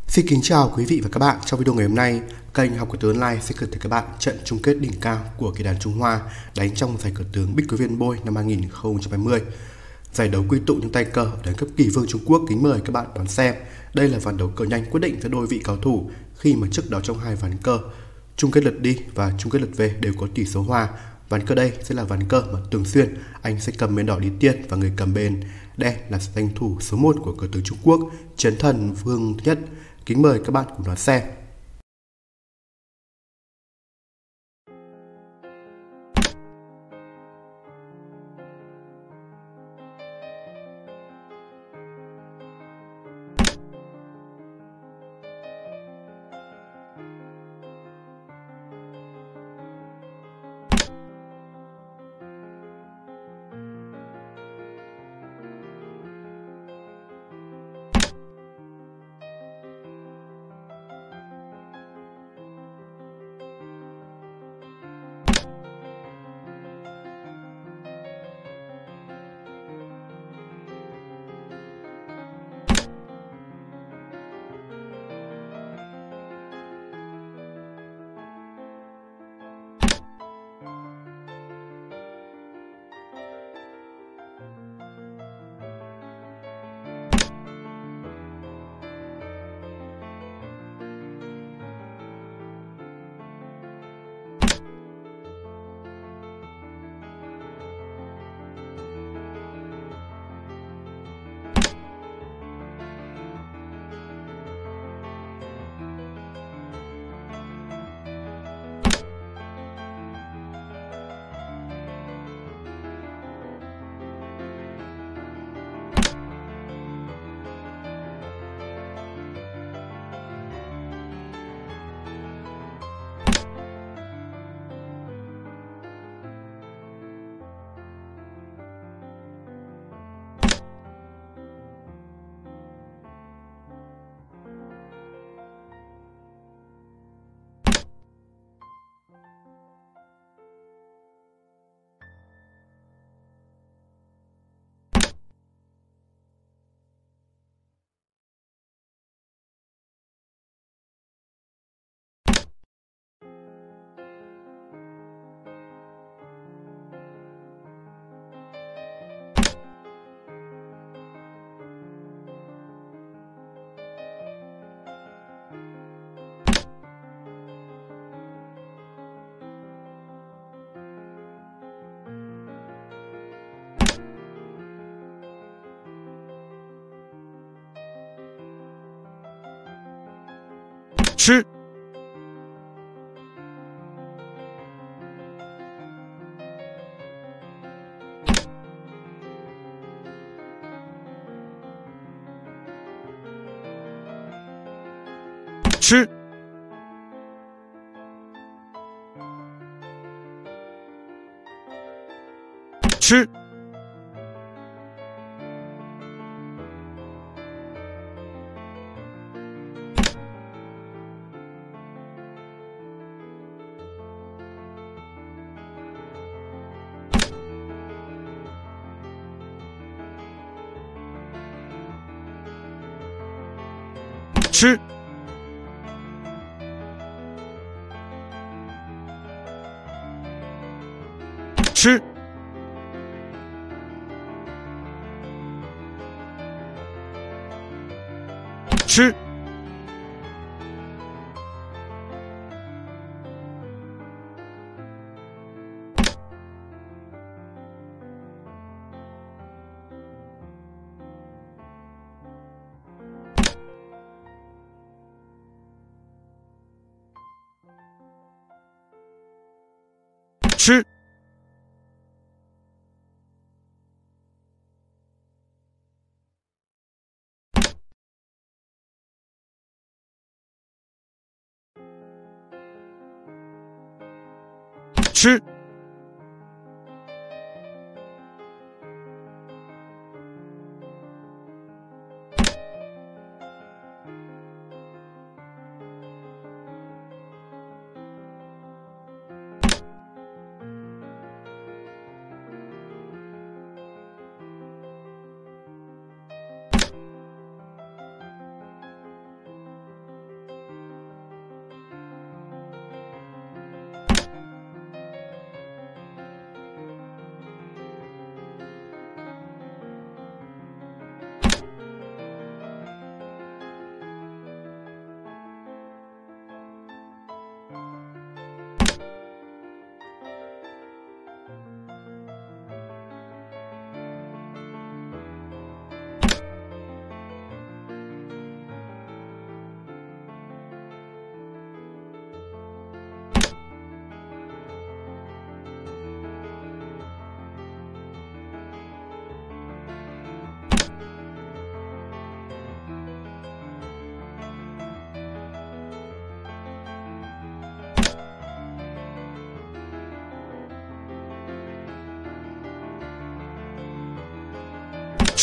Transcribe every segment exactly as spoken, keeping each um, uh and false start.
Xin kính chào quý vị và các bạn. Trong video ngày hôm nay, kênh Học Cờ tướng Online sẽ gửi tới các bạn trận chung kết đỉnh cao của kỳ đàn Trung Hoa đánh trong giải cờ tướng Bích Quý Viên Bôi năm hai nghìn không trăm hai mươi. Giải đấu quy tụ những tay cờ ở đẳng cấp kỳ vương Trung Quốc. Kính mời các bạn đón xem. Đây là ván đấu cờ nhanh quyết định giữa đôi vị cao thủ khi mà trước đó trong hai ván cờ chung kết lượt đi và chung kết lượt về đều có tỷ số hòa. Ván cờ đây sẽ là ván cờ mà thường xuyên anh sẽ cầm bên đỏ đi tiên và người cầm bên đen là danh thủ số một của cờ tướng Trung Quốc, Chiến Thần Vương thứ nhất. Kính mời các bạn cùng đón xem. 吃吃吃吃吃吃吃吃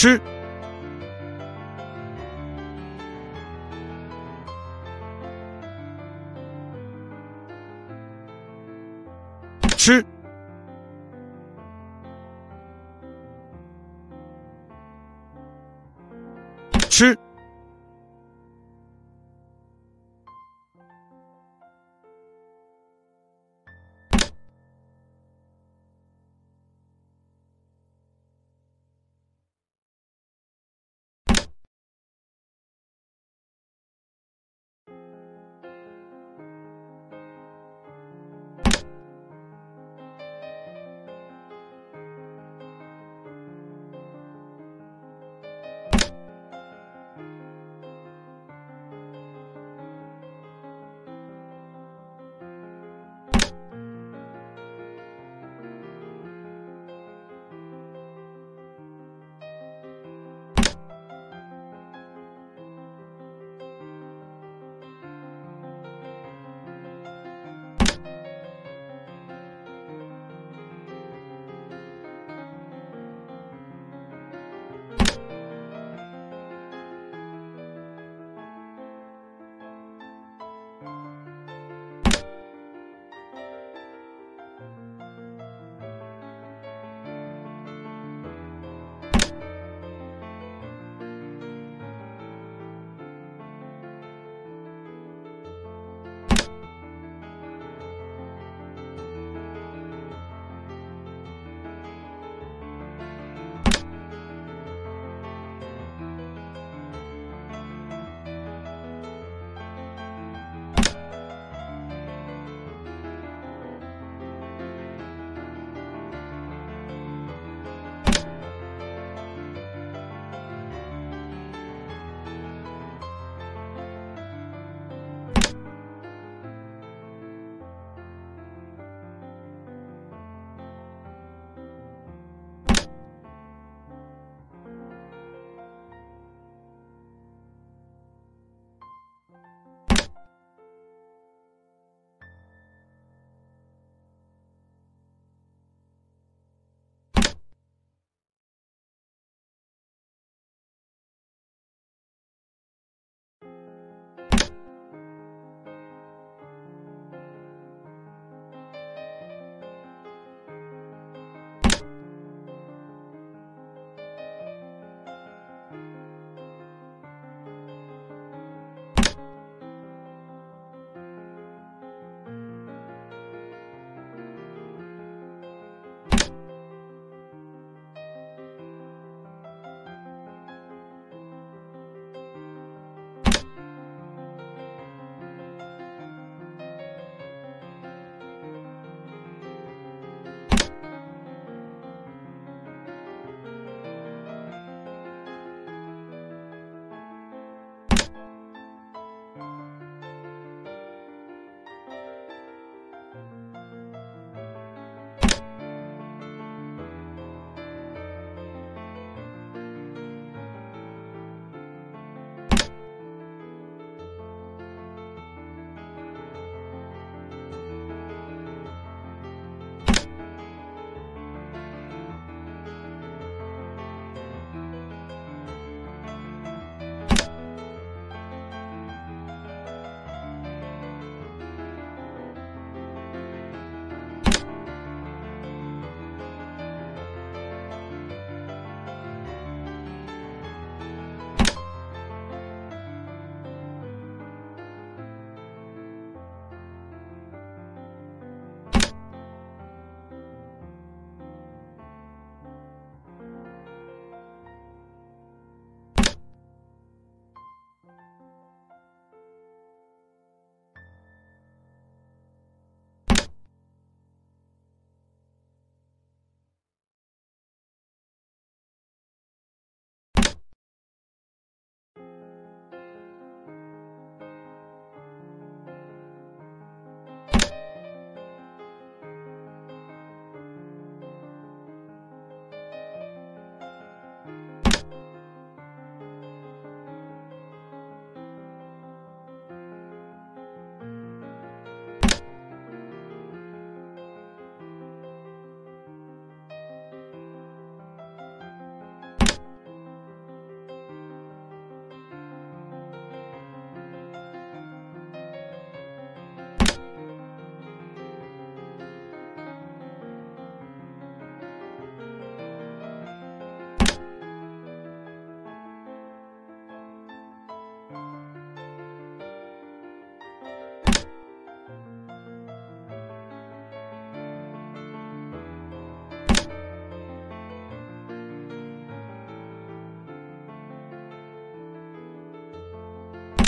吃吃吃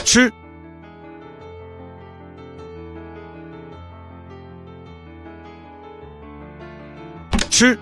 吃吃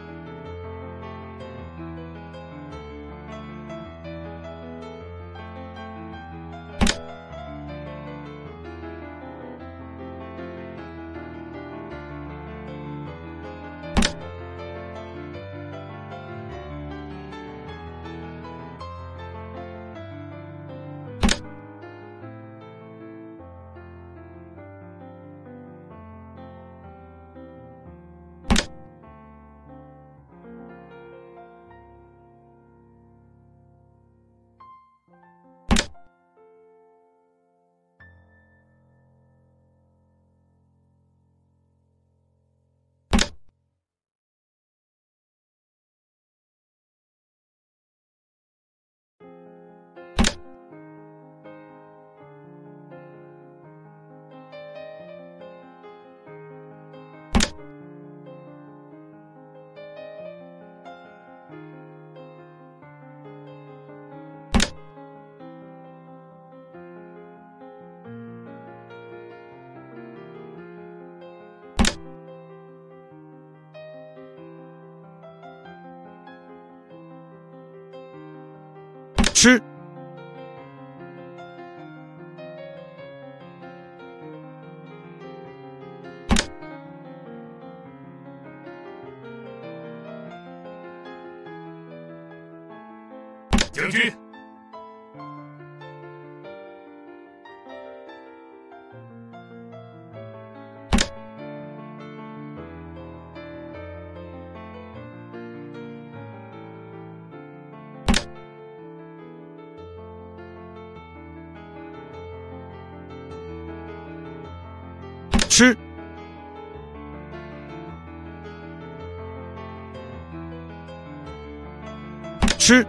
吃将军， 吃吃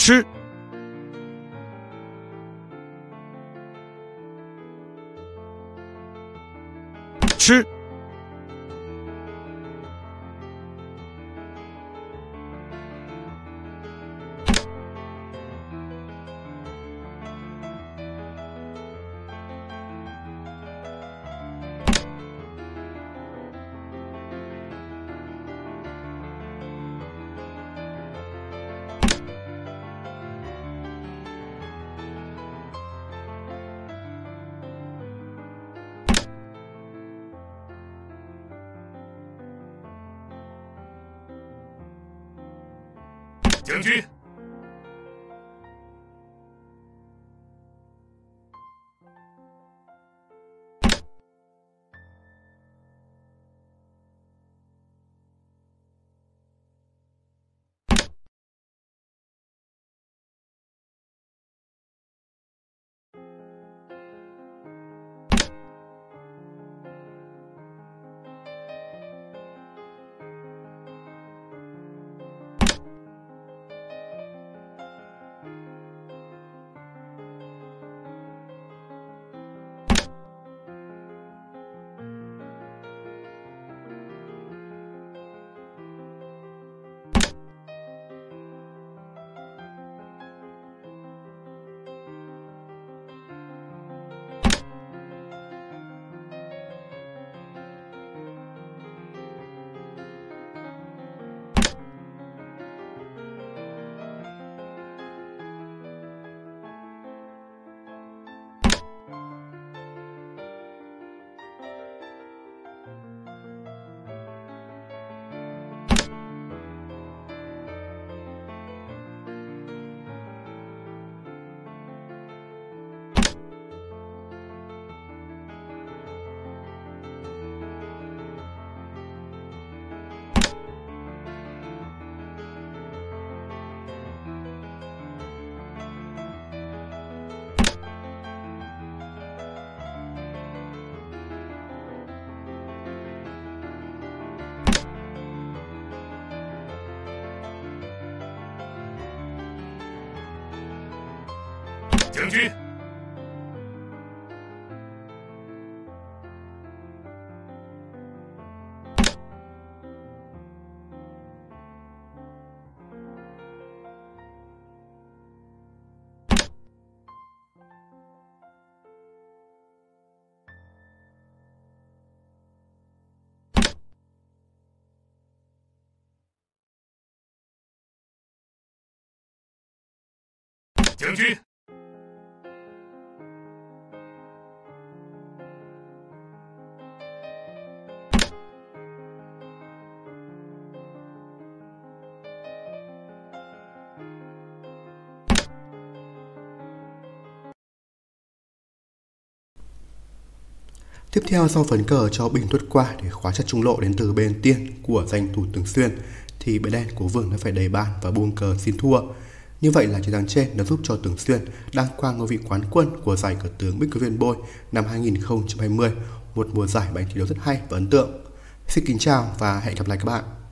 吃吃将军，将军，将军。 Tiếp theo, sau phần cờ cho binh tuốt qua để khóa chặt trung lộ đến từ bên tiên của danh thủ Tường Xuyên, thì bên đen của Vương đã phải đẩy bàn và buông cờ xin thua. Như vậy là chiến thắng trên đã giúp cho Tường Xuyên đăng quang ngôi vị quán quân của giải cờ tướng Bích Quý Viên Bôi năm hai nghìn không trăm hai mươi, một mùa giải bánh thi đấu rất hay và ấn tượng. Xin kính chào và hẹn gặp lại các bạn.